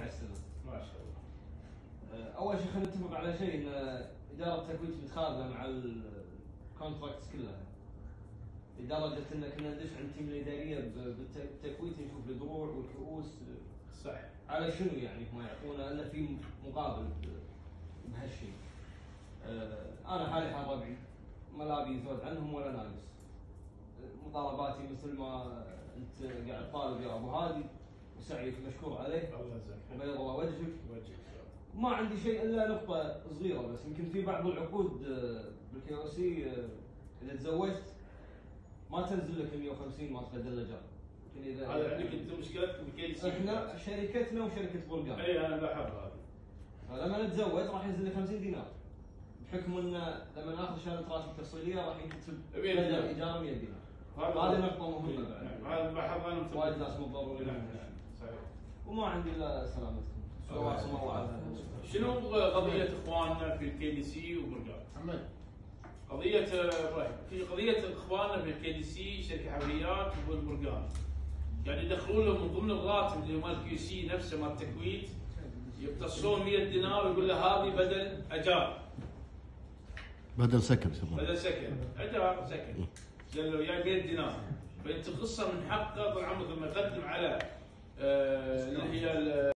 السنه. ما شاء الله. اول شيء خلينا نتفق على شيء، ان اداره التكويت متخاذله مع الكونتراكتس كلها، لدرجه ان كنا ندش عند التيم الاداريه بالتكويت نشوف الدروع والكؤوس صح. على شنو يعني ما يعطونا الا في مقابل بهالشيء. انا حالي حال ربعي ما لابي زود عنهم ولا ناقص. مطالباتي مثل ما انت قاعد طالب يا ابو هادي، وسعيك مشكور عليه. الله يجزاك خير. وبيض الله وجهك. وجهك. ما عندي شيء الا نقطة صغيرة بس، يمكن في بعض العقود بالكي او سي اذا تزوجت ما تنزل لك 150 ما تبدل الاجار. يمكن اذا هذا عندك انت مشكلتك بالكي سي. احنا شركتنا وشركة بلغاريا. اي انا لاحظ هذا. فلما نتزوج راح ينزل لي 50 دينار. بحكم انه لما ناخذ شهادة راتب تفصيلية راح ينكتب بدل ايجار 100 دينار. هذه نقطة مهمة بعد. هذا لاحظ انا وايد ناس مو ضروري. صحيح. وما عندي الا سلامتكم. سواكم الله على شنو قضية اخواننا في الكي دي سي وبرقار؟ عمالي. قضية في قضية اخواننا في الكي دي سي شركة حفريات والبرقار. يعني يدخلون لهم من ضمن الراتب اللي مال الكي سي نفسه مال التكويت يقتصون 100 دينار ويقول له هذه بدل اجار. بدل سكن. بدل سكن، اجار سكن. قال له يا 100 دينار، فانت قصه من حقه طال عمرك لما تقدم على اللي هي